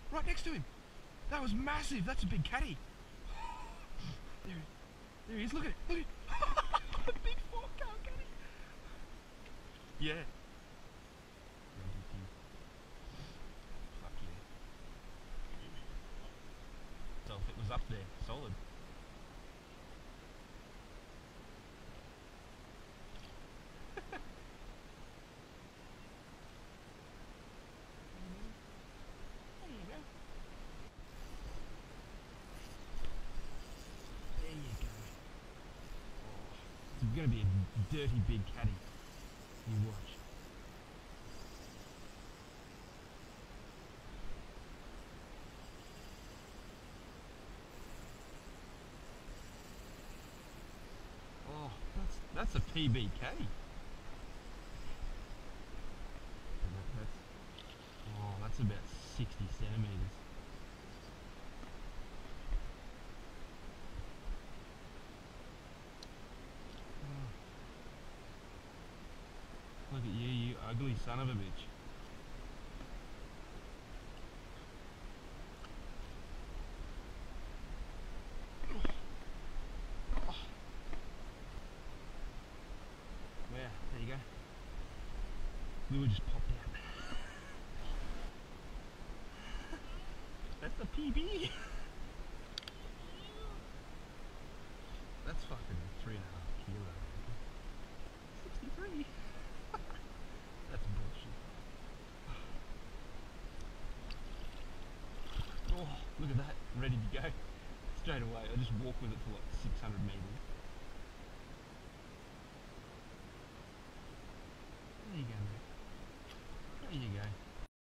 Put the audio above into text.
right next to him. That was massive. That's a big catty. There he is. Look at it. Look at it. A big forktail catty. Yeah. Fuck yeah. So if it was up there, solid. There you go. There you go. It's going to be a dirty big catty. You watch. Oh, that's a PB catty. That's about 60 centimetres. Look at you, you ugly son of a bitch. Wow, there you go. Lure just popped out. That's a PB. That's fucking 3.5 kilo. 63. That's bullshit. Oh, look at that, ready to go. Straight away, I just walk with it for like 600 metres.